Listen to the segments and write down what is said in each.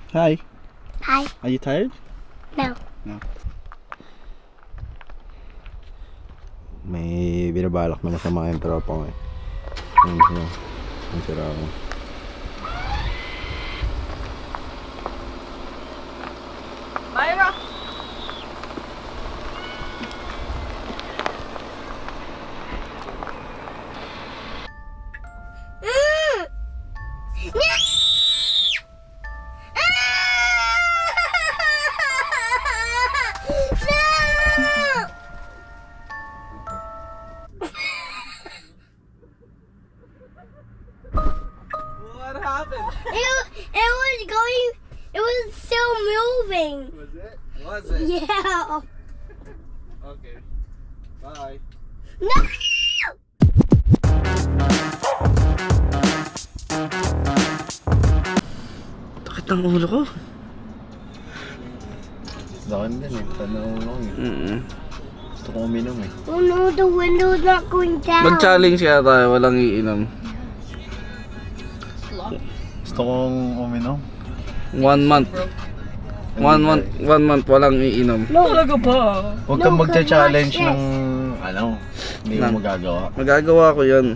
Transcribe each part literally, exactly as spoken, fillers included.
Hi. Hi. Are you tired? No. No. May binabalak na masama yung tropa ko eh. Ayun siya. Ang sira ako. Myra! What happened? It, it was going, it was still moving. Was it? Was it? Yeah. Okay. Bye. No! Takit ang ulo ko. Dakan din eh. Tanaw lang eh. Mm-mm. Gusto ko uminom eh. Oh no, the window's not going down. Mag-challenge kaya tayo, walang iinom. Gusto kong uminom. One month. One month, one month walang iinom. No. Talaga ba? Huwag No, kang magcha-challenge watch ng ano, hindi mo Nang- magagawa. Magagawa ko yan.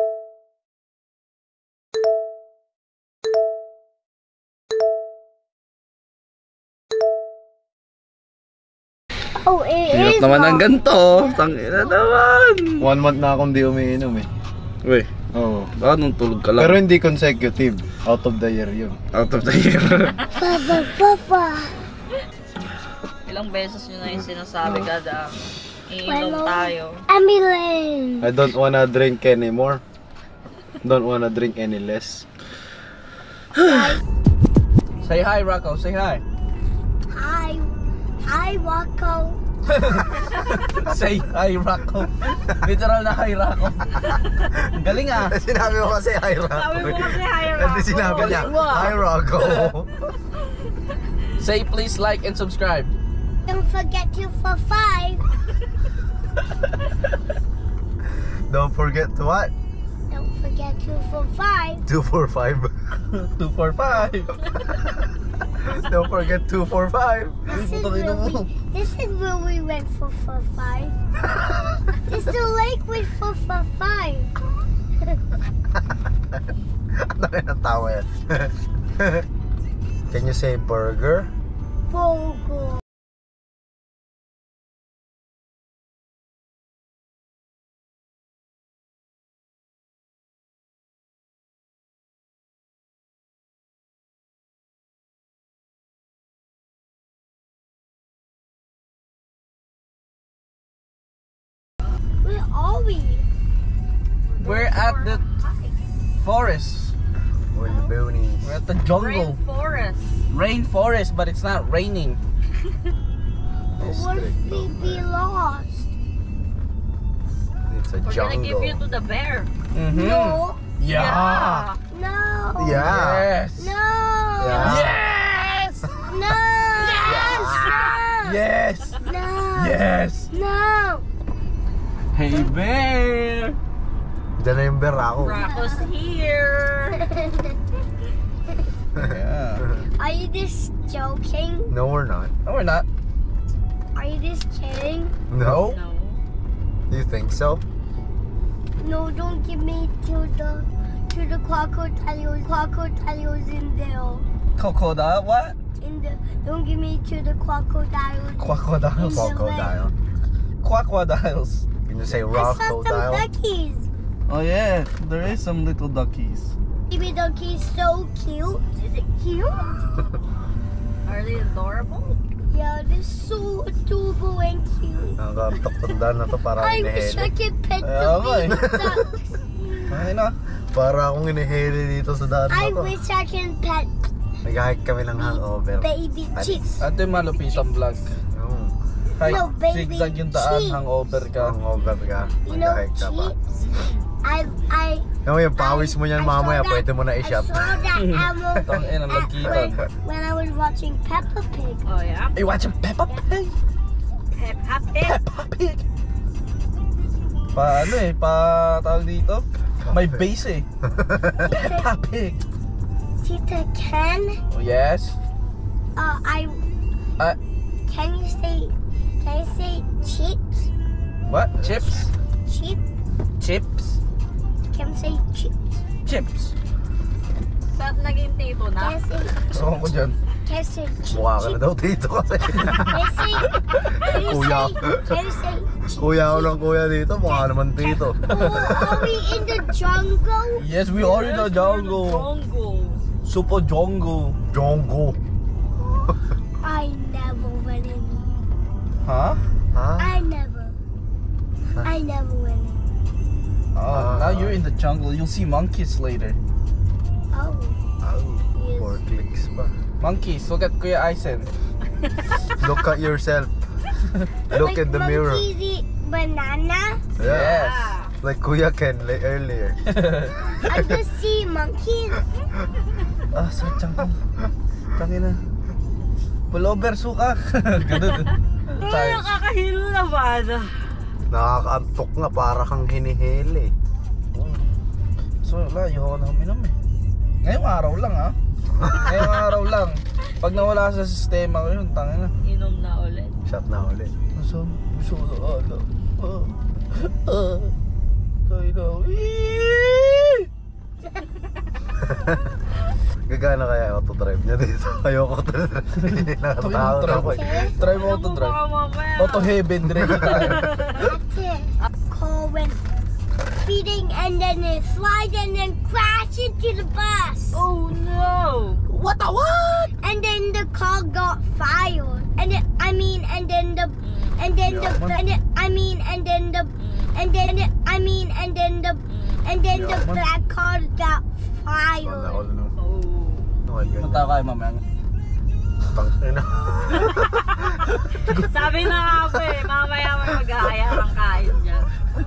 Oh, it Hirap is. naman ang long. ganito. Tangina naman. One month na akong di umiinom eh. Uy, Oo. baka nung tulog ka lang. Pero hindi consecutive. Out of the year yun. Out of the year. Papa, Papa. Ilang beses nyo na yung sinasabi kada iinom Well, tayo. Ambulance. I don't wanna drink anymore. Don't wanna drink any less. Say hi, Rocco. Say hi. Hi. Hi, Wacko. Say hi, Rocco. Literal na hi, Rocco. Ang galing ah. Sinabi mo kasi hi, Rocco. Sabi mo kasi hi, Hindi Rocco. sinabi niya, Galing mo, ah. hi, Rocco. Say please like and subscribe. Don't forget to for five. Don't forget to what? Don't forget to for five. two four five. two four five. Don't forget two four five. This is, Putang ina where mo. we, this is where we went for for five. This is the lake with for for five. Ang dami ng tawa yan. Can you say burger? Bogo. Where are we? We're at the forest. Or the boonies. We're at the jungle. Rainforest. Rainforest, but it's not raining. What if we be lost? It's a We're gonna give jungle. you to the bear. Mm-hmm. No. Yeah. No. Yeah. Yes. No. Yeah. Yes. No. Yes. No. Yes. No. Hey bear. Diyan na yung bear ako. Rocco's here. Yeah. Are you just joking? No, we're not. No, we're not. Are you just kidding? No? No. You think so? No, don't give me to the to the crocodiles. Crocodiles in there. Crocodile? What? In the don't give me to the crocodiles. Crocodiles. Crocodile. Crocodiles. Can you say I saw some crocodile? duckies. Oh yeah, there is some little duckies. Baby ducky's so cute. Is it cute? Are they adorable? Yeah, they're so adorable and cute. Ang kartok-tanda na to para I wish I inihele. could pet Kaya the nga eh. baby ducks. Ay na. Para akong inihele dito sa daan I na to. wish I can pet Nag-hike kami ng hangover. baby chicks. Ate malupitang vlog. Oo. Hi, No, baby zigzag yung daan, cheeks. hangover ka. Hangover ka. You know, Nag-hike ka pa. cheeks. I I Alam mo yung pawis mo yan I saw mamaya, that- pwede mo na I i-shop. saw that animal Tang ina, at- nagkitan. when, when I was watching Peppa Pig. Oh yeah. Ay, watch Peppa Pig! Peppa Pig. Peppa Pig! Pa ano eh, pa tawag dito? May base eh. Peppa Pig! Tita Ken, Oh yes? uh, I. Uh, Can you say? Can you say chips? what? Chips? Sheep? Chips? Can you say chips? Chips. Saan naging tito Can na? you say? Gusto ko dyan. Can you say chips? Mukha ka na daw dito kasi. Can you say? Can you Kuya. say? Can you say? Kuya ako ng kuya dito, mukha naman dito. Oh, are we in the jungle? Yes, we are in the jungle. Jungle. Super jungle. Jongo. I never went in. Huh? Ha? I never. I never went in. Oh, now you're in the jungle. You'll see monkeys later. Oh. Oh, Yes. four clicks pa. Monkeys, look at Kuya Aisen. Look at yourself. Look Like in the mirror. monkeys eat banana. Yeah. Yes. Like Kuya Ken like earlier. I just see monkeys. Ah, sa jungle. Tangina. Pullover, suka. Ganun. Ay, Times. nakakahilo naman. Nakakaantok nga, para kang hinihili. So, wala, ayoko na uminom eh. Ngayong araw lang ha. Ngayong araw lang. Pag nawala sa sistema ko yun, tangina. Inom na ulit. Shot na ulit. Gusto, gusto ko na ala. Ah, ah. Tayo na. Eeeeee! Gagana kaya ako to drive niya dito. Ayoko to drive. Nakatawa Try ako mo. eh. Try mo Ano auto mo drive. baka mamaya? Auto heaven, diretso tayo. That's it. Car went speeding and then it slide and then crash into the bus. Oh no! What the what? And then the car got fired. And then, I mean, and then the, and then the, Yeah, man. and then, I mean, and then the, and then the, I mean, and then the, and then the Yeah, man. black car got Wala fired. ako no. Oh. Noon ganyan. Punta kayo mamaya. Tangina. Sabi na nga po eh, mamaya may mag-aaya ng kain dyan.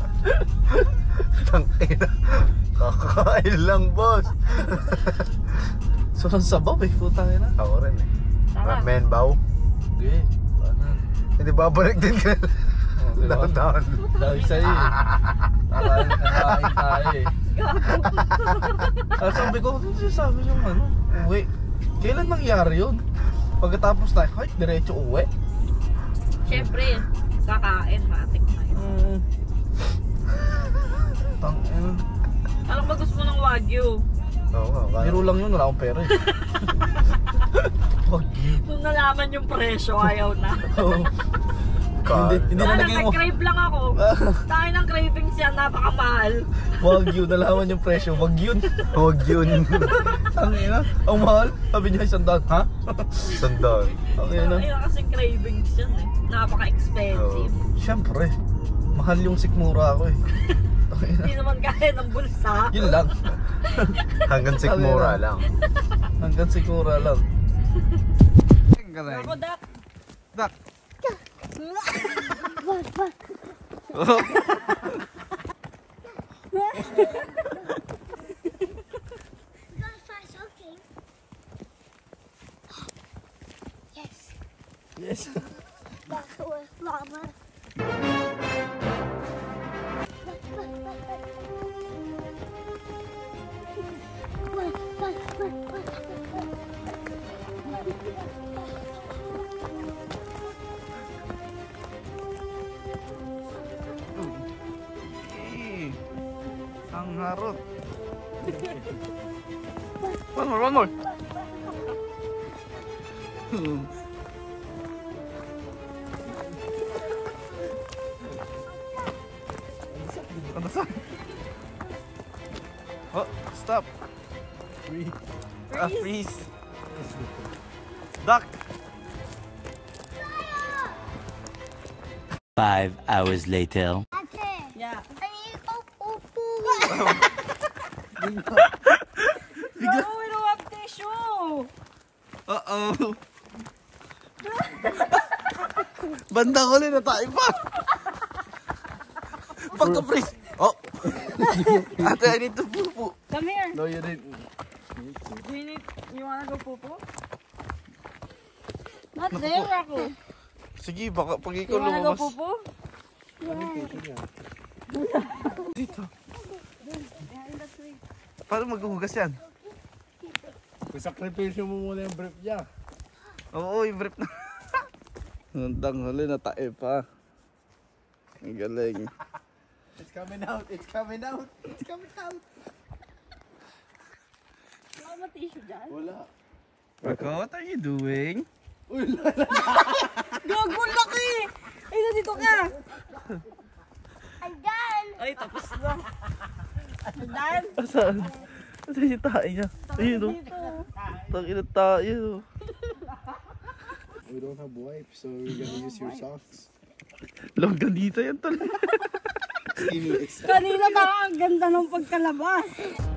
Tangina. Kakain lang, boss. So, sabaw eh, putang ina. Ako rin eh. Tara. Men bow. Okay. Ano? Hindi babalik din ka. Oh, diba? Down, down. Dahil sa'yo eh. Nakain, nakain tayo eh. Ah, sabi ko, ano sabi yung ano? Uwi. Kailan nangyari yun? Pagkatapos na, ay, diretso uwi. Siyempre, kakain, matik na yun. Mm. Tang ina. Alam mo gusto mo ng Wagyu? Oo nga. kaya- Biro lang yun, wala akong pera eh. Wag yun. Nung nalaman yung presyo, ayaw na. Oo. Ka- Hindi, hindi na Sana naging nag-crave lang ako. Tayo ng cravings yan, napakamahal. wag yun, nalaman yung presyo, wag yun. Huwag yun. Ang ina, ang mahal. Sabi niya isang daan, ha? Sandal. Ang ina. Ayun kasi cravings yan eh. Napaka-expensive. Siyempre, mahal yung sikmura ako eh. Ang ina. Hindi naman kaya ng bulsa. Yun lang. Hanggang sikmura lang. Hanggang sikmura lang. Ako, Dak. Dak. What, what? Go fast, okay. Yes. Yes. That was lava. Eh, ang harot. One more, one more. Hmm. Ano sa? Oh, stop. Freeze. Ah, freeze. Duck. Five hours later. Yeah. I need to go poo. No, we don't have tissue. Uh-oh. Banda ko na tayo pa. Pagka-freeze. Oh. Ate, I need to poo-poo. Come here. No, you didn't. Do you need, you wanna go poo-poo? Not there, ako. Sige, baka pag You ikaw wanna go lumabas. poo-poo? Dito. Paano maghuhugas yan? Sakripisyo mo muna yung brief niya. Oo, i-brief na. Nandang huli na tae pa. Ang galing. It's coming out, it's coming out, it's coming out. Wala mo tissue dyan? Wala. Marco, what are you doing? Gago, laki! Ay, nandito ka! I'm done. Ay, tapos na. Dan, Asan? Asan yung tae niya? Ayun o. dito. Tangina tayo. We don't have wipes, so we're gonna use your socks. Longganisa yan tol. Seamless. Kanina na ang ganda ng pagkalabas.